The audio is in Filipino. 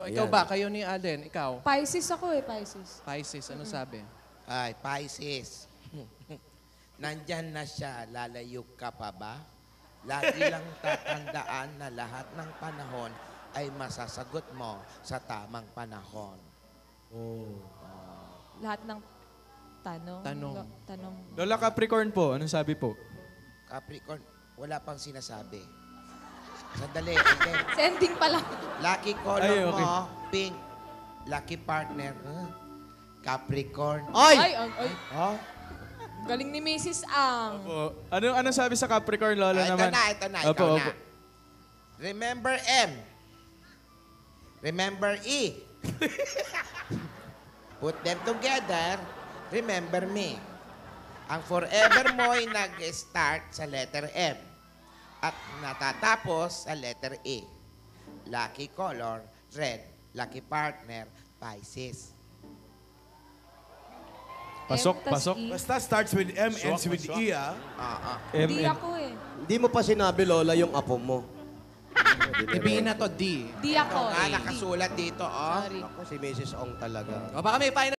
ikaw ba? Kayo ni Alden, ikaw? Pisces ako eh, Pisces. Pisces, ano sabi? Ay, Pisces. Nandyan na siya, lalayo ka pa ba? Lagi lang tatandaan na lahat ng panahon ay masasagot mo sa tamang panahon. Lahat ng tanong. Tanong. Lola Capricorn po, anong sabi po? Capricorn, wala pang sinasabi. Sandali, okay. Sending pa lang. Lucky color Ay, okay. mo, pink. Lucky partner, Capricorn. Ay, ay. Oh? Galing ni Mrs. Ang. Po. Ano sabi sa Capricorn, Lola Ito naman? na, ikaw na. Remember M. Remember E. Put them together, remember me. Ang forever mo ay nag-start sa letter M at natatapos sa letter E. Lucky color, red. Lucky partner, Pisces. Pasok, M tas pasok. E. Basta starts with M, ends with E, ah. Hindi ako eh. Hindi mo pa sinabi, Lola, yung apo mo. Ibihin na to, D. Di ako. Ito nga, nakasulat dito, oh. Sorry. Ako si Mrs. Ong talaga. O baka may final